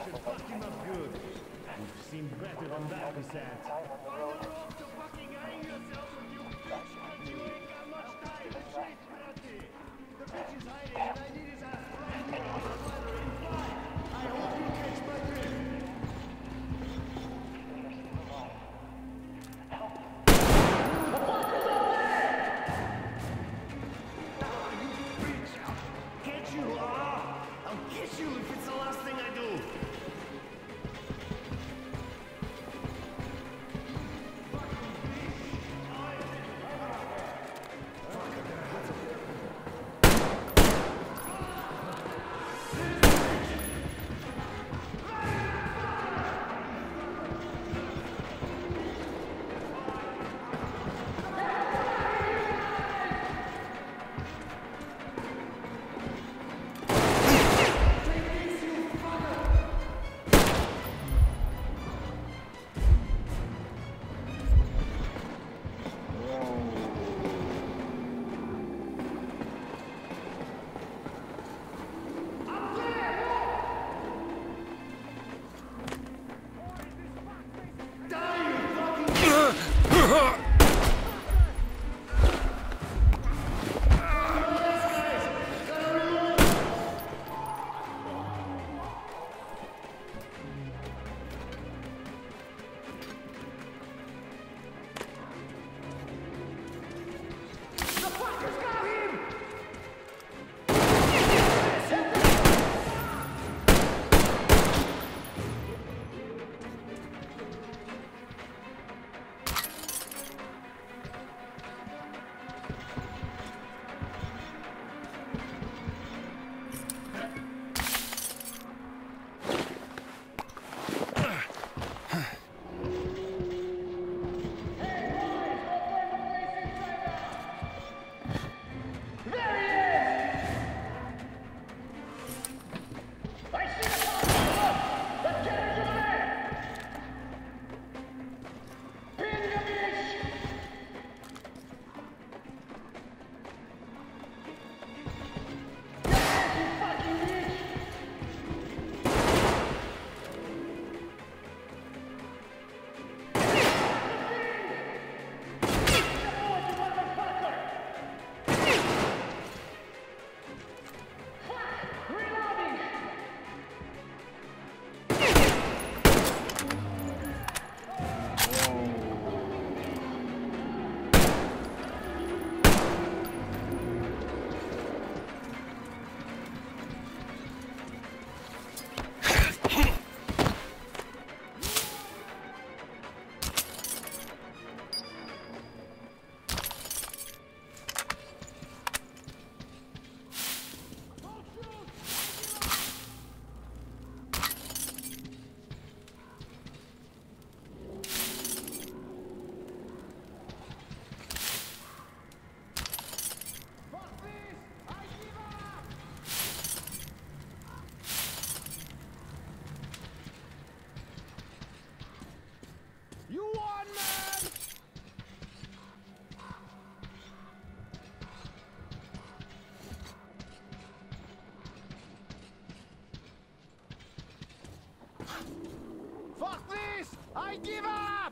should fuck him up good. You've seen better than that, Bissett. On the road to fucking hang yourself, you bitch! But you ain't got much time. Shit, brate! The bitch is hiding and I need his ass right here on the ladder in 5. I hope you catch my drift. I give up!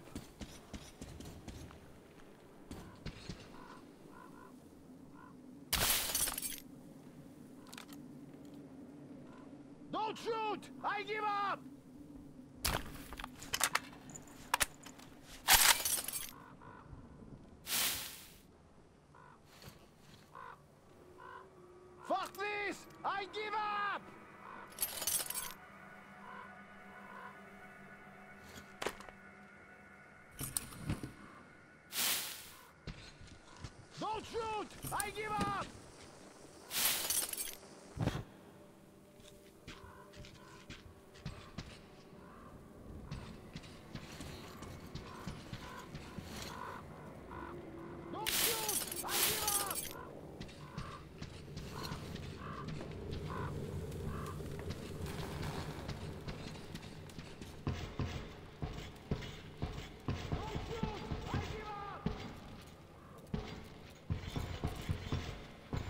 Don't shoot! I give up! Fuck this! I give up! Don't shoot! I give up! Don't shoot! I give up! Don't shoot! I give up!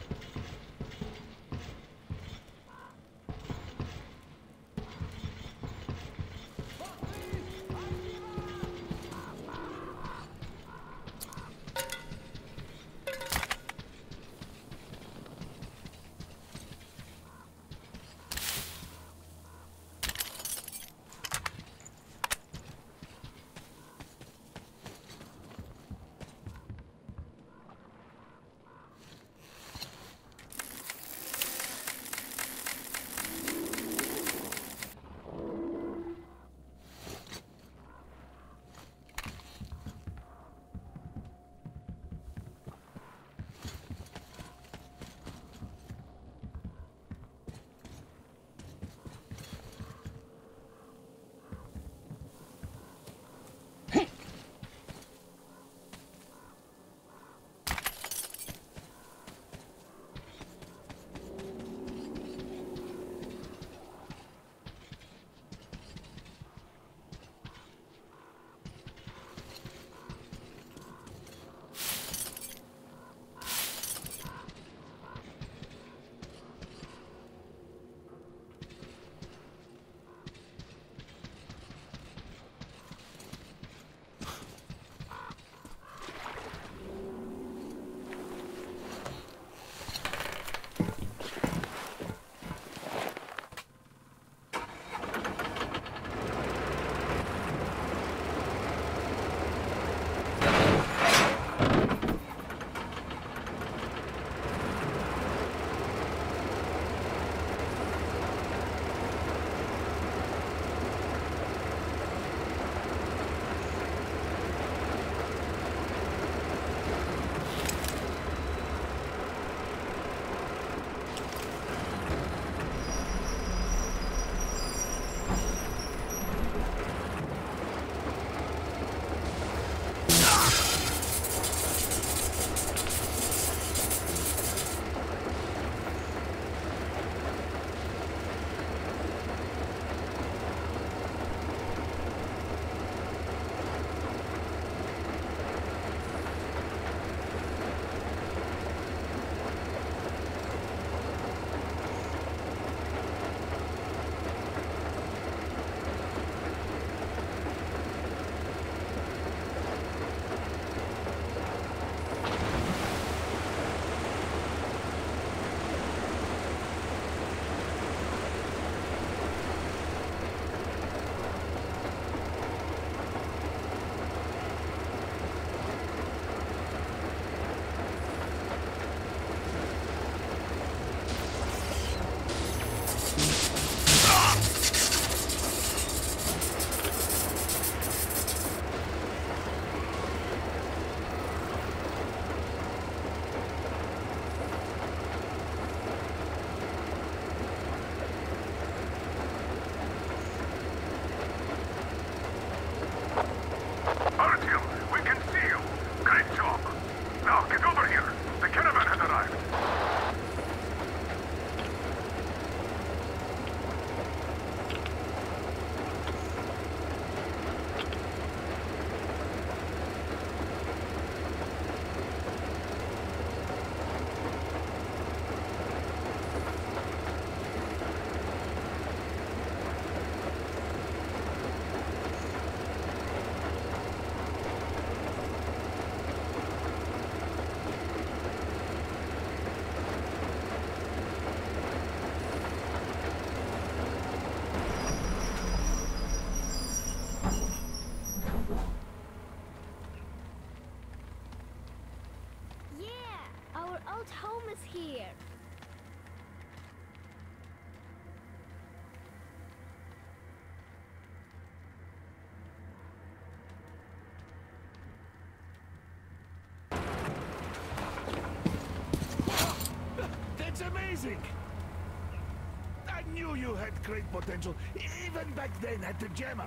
amazing! I knew you had great potential, even back then at the Jammer.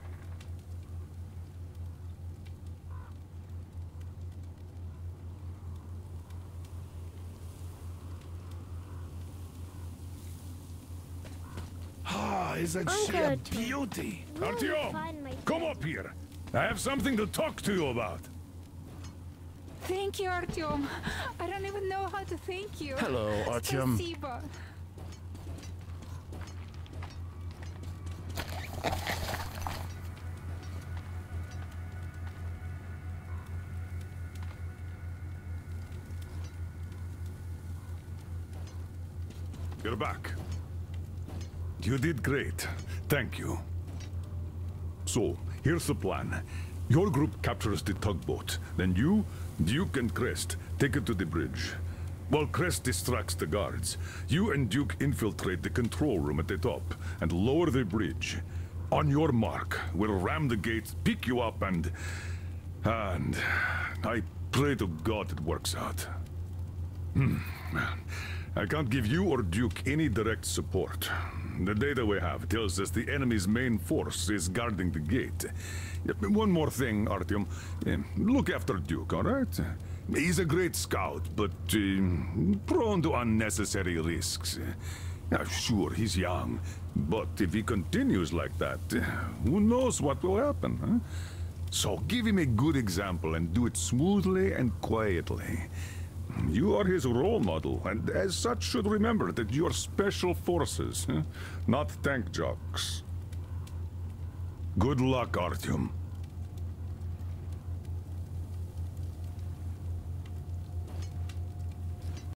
Ah, isn't she a Uncle, beauty? Where will you Artyom, find my come friend? up here. I have something to talk to you about. Thank you, Artyom. I don't even know how to thank you. Hello, Artyom. Спасибо. You're back. You did great. Thank you. So, here's the plan. Your group captures the tugboat. Then you, Duke and Crest, take it to the bridge. While Crest distracts the guards, you and Duke infiltrate the control room at the top and lower the bridge. On your mark, we'll ram the gates, pick you up, and I pray to God it works out. I can't give you or Duke any direct support. The data we have tells us the enemy's main force is guarding the gate. One more thing, Artyom. Look after Duke, all right? He's a great scout, but prone to unnecessary risks. Sure, he's young, but if he continues like that, who knows what will happen, huh? So give him a good example and do it smoothly and quietly. You are his role model, and as such should remember that you're special forces, not tank jocks. Good luck, Artyom.